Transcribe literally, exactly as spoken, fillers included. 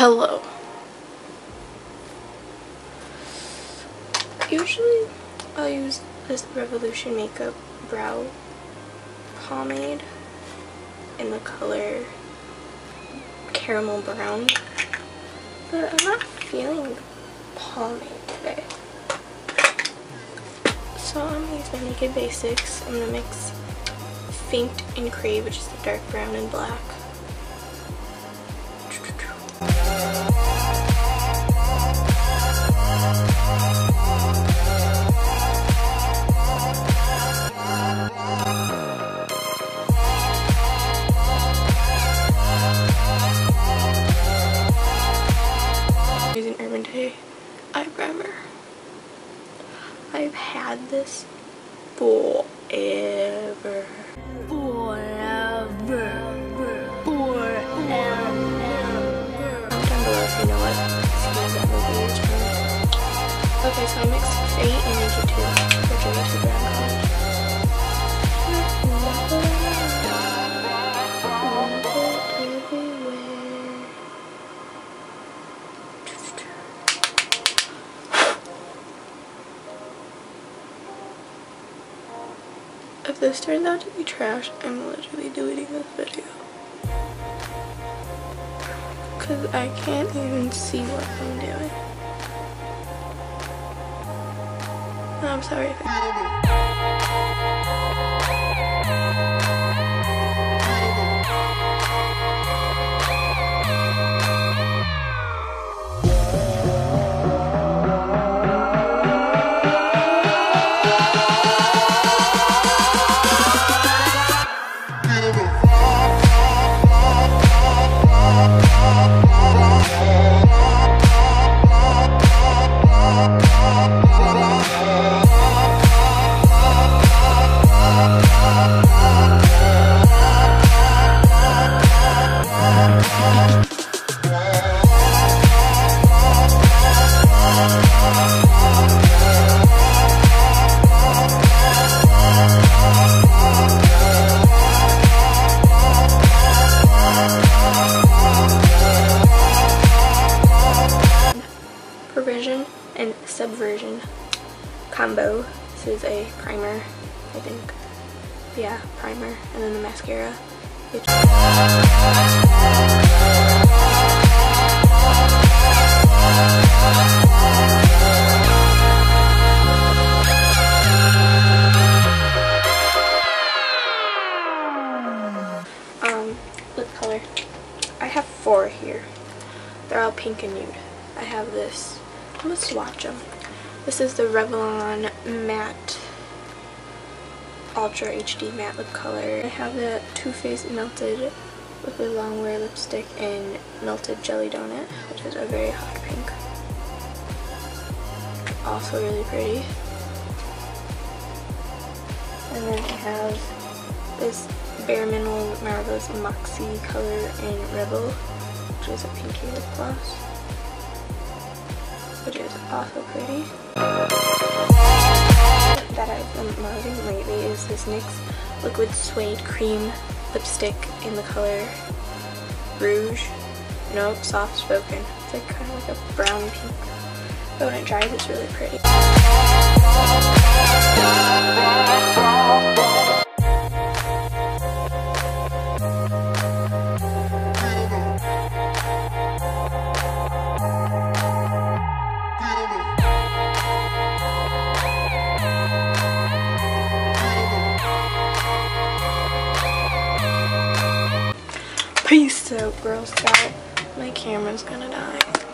Hello. Usually I'll use this Revolution Makeup Brow Pomade in the color Caramel Brown, but I'm not feeling pomade today. So I'm going to use my Naked Basics. I'm going to mix Faint and Crave, which is the dark brown and black. Using Urban Decay eye primer. I've had this forever. Forever. Forever. Comment down below if you know what skin that movie is from. Okay, so I mixed Faint and Naked too, which are the two brown colors. If this turns out to be trash, I'm literally deleting this video. Because I can't even see what I'm doing. I'm sorry if I Perversion and Subversion combo. This is a primer, I think. Yeah, primer, and then the mascara. Which um, lip color. I have four here. They're all pink and nude. I have this. Let's swatch them. This is the Revlon Matte Ultra H D Matte Lip Color. I have the Too Faced Melted Liquid Longwear Lipstick in Melted Jelly Donut, which is a very hot pink. Also really pretty. And then I have this Bare Mineral Marvelous Moxie color in Rebel, which is a pinky lip gloss, which is also pretty. That I've been loving lately is this N Y X Liquid Suede Cream lipstick in the color Rouge. Nope, Soft Spoken. It's like kind of like a brown pink, but when it dries it's really pretty. Peace out, Girl Scout. My camera's gonna die.